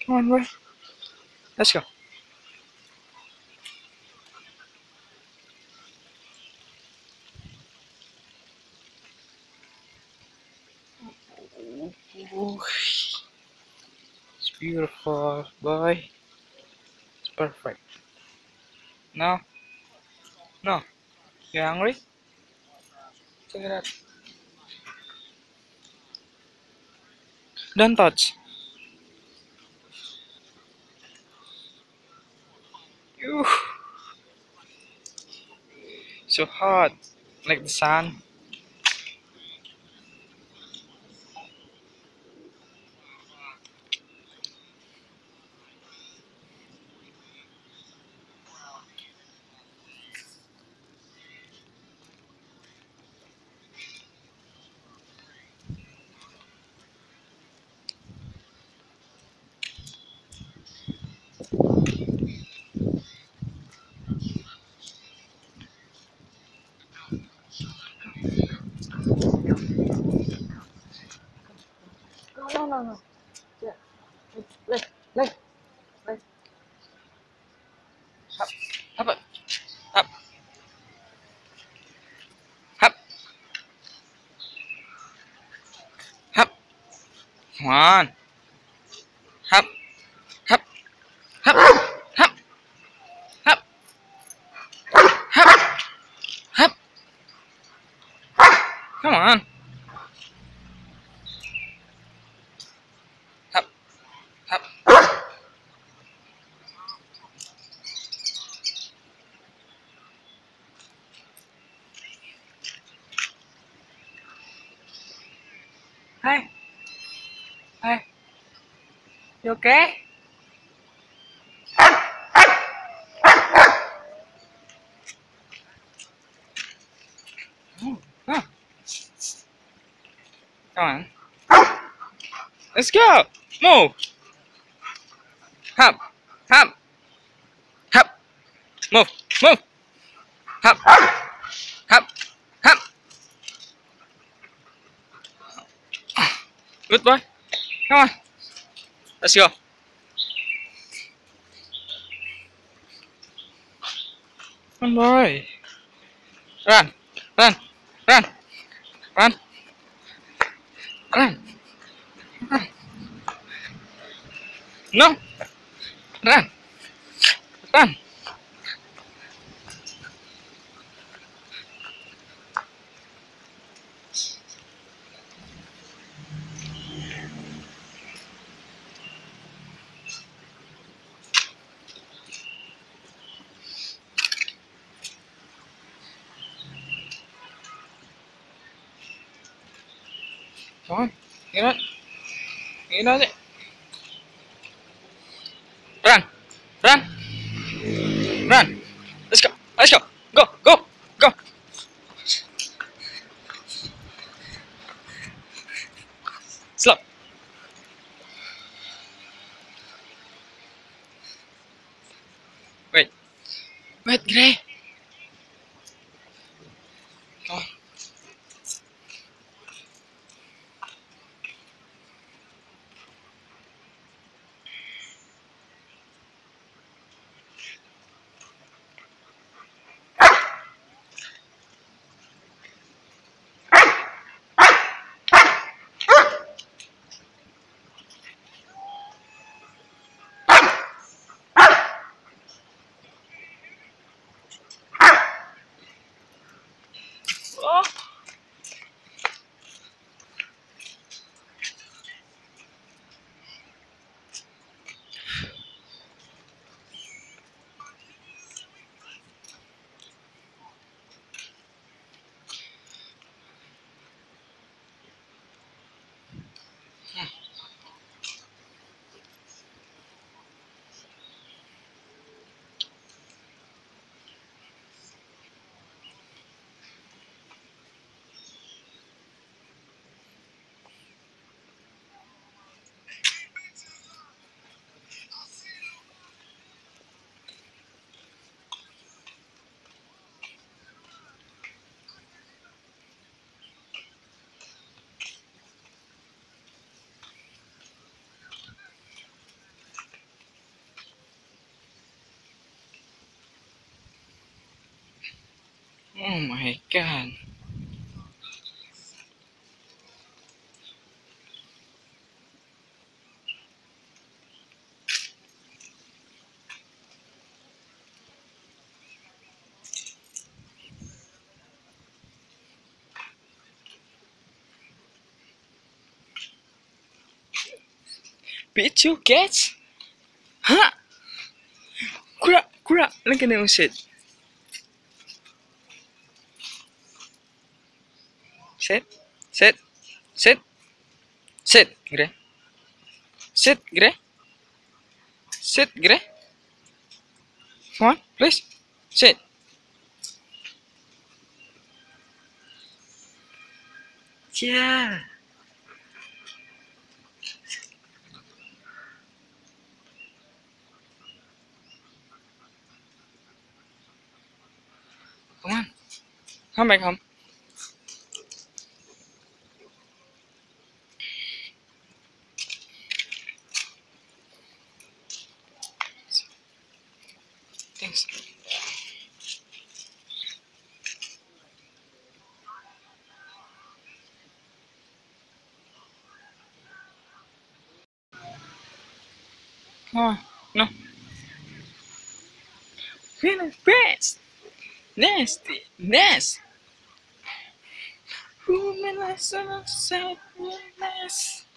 Come on, boy. Let's go. Ooh, it's beautiful, boy. It's perfect. No, no. You hungry? Check it out. Don't touch. Ew, so hot, like the sun. No, no, no, no. Yeah. Leg, leg, leg. Up, up, up, up, up. Come on. Up, up, up, up, up, up, up. Come on. Up, up. Hi, hi. You okay? Oh, oh. Come on. Let's go. Move. Hop, hop, hop. Move, move. Hop, hop, hop. Good boy. Come on. Let's go. Come on, boy. Run, run, run, run, run, run. No, run, run. Come on. Get out. Get out it. Run, run, run. Let's go. Let's go. Go, go, go. Slow. Wait. Wait, Gray. Come on. Oh my god. Beat you cats? Huh? Kura, look at them sit. Sit, sit, sit, sit, gre. Sit, gre. Sit, gre. Come on, please. Sit. Yeah. Come on. Come back home. Thanks. Come on. No. Finish, press. Nasty. Nasty. Who made us so sad?